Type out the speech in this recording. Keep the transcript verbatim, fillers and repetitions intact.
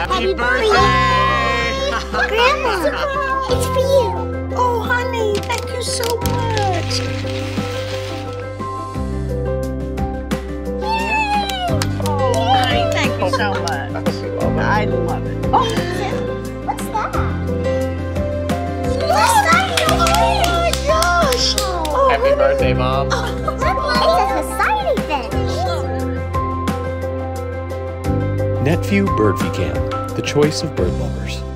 Happy birthday! Grandma, it's for you. Oh, honey, thank you so much. Oh, honey, thank you so much. I love it. Oh, What's that? What's that? Oh my gosh! Oh, Happy birthday, Mom. it's a society thing. Netvue Birdfy Cam, the choice of bird lovers.